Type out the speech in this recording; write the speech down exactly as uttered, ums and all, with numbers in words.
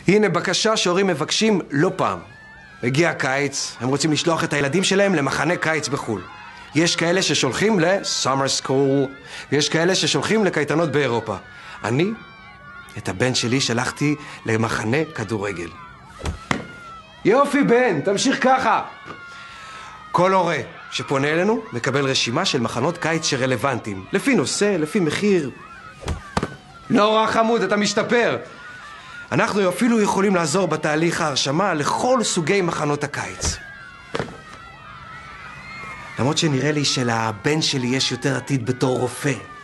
הנה בקשה שהורים מבקשים לא פעם. הגיע הקיץ, הם רוצים לשלוח את הילדים שלהם למחנה קיץ בחו"ל. יש כאלה ששולחים ל-summer school, ויש כאלה ששולחים לקייטנות באירופה. אני, את הבן שלי שלחתי למחנה כדורגל. יופי בן, תמשיך ככה. כל הורה שפונה אלינו מקבל רשימה של מחנות קיץ שרלוונטיים, לפי נושא, לפי מחיר. לא רע חמוד, אתה משתפר. אנחנו אפילו יכולים לעזור בתהליך ההרשמה לכל סוגי מחנות הקיץ. למרות שנראה לי שלבן שלי יש יותר עתיד בתור רופא.